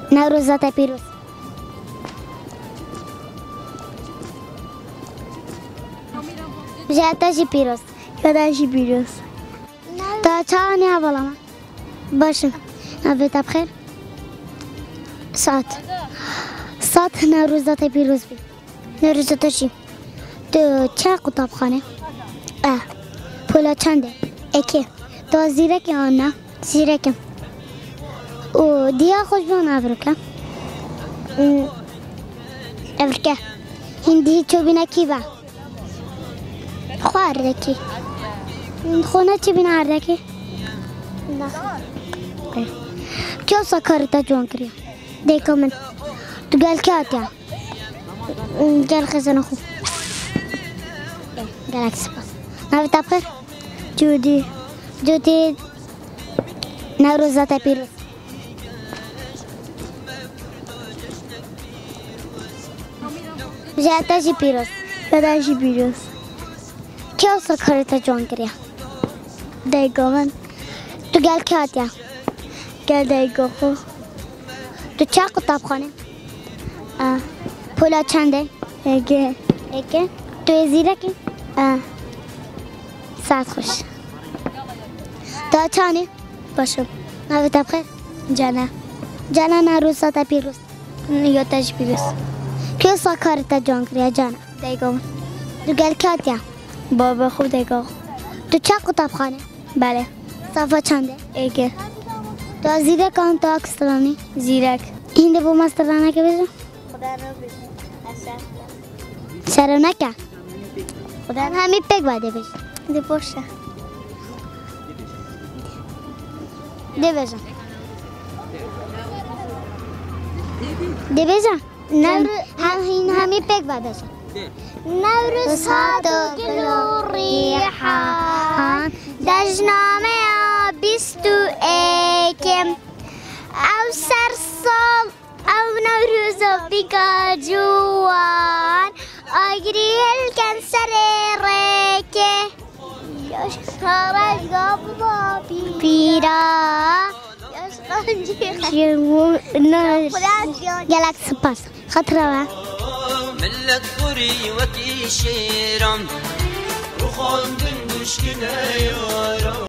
نوروزات پیروز. جاتشی پیروز. یادشی پیروز. تا چانی اولام. باشم. نوید بخیر. ساعت نوروزات پیروز بی. نوروزاتشی. تو چه کتابخانه؟ پولا چنده؟ اکی. تو زیرک آن نه؟ زیرکم. او دیا خوش بیان افریقا. افریقا. هندی چو بینا کی با؟ خوار دکی. خونه چی بینا اردکی؟ نه. کیو سکارتا جوان کری؟ دیکو من. تو گل کی آتیا؟ گل خزانه خوب. گل سپاس. نوید بخیر. جودی. نوروزات پیروز. جاتشی پیروز. یادشی پیروز. کیو سکارتا جوان کری؟ دیگو من. تو گل کی آتیا؟ گل دیگو خو. تو چه کتابخانه؟ پولا چنده؟ اگه. تو زیرکی؟ ساعت خوش. تا چانی؟ باشم. نوید بخیر. جانا نوروزات پیروز. یادشی پیروز. کیو سکارتا جوان کری جانا؟ دیگو من. تو گل کی آتیا؟ بابا خو دیگو. تو چه کتابخانه؟ بله. صفحه چنده؟ اگه. تو زیرک آن تو اکسترانی؟ زیرک. هنده بو مسترانه که بزن؟ خدا رو بزن. شرم نکن. خدا همین پک باید بزن. دی پوشه. دی بزن. همین پک باید بزن. نوروز ها تو گل ریحان دجنامه بیستو اکم او سرسال او نوروز بیگا جوان آگری الکن سر ریکه خارج گابا پیرا گلک سپاس خطره ملت خوری وکی شیرم رو خواندن مشکل یارم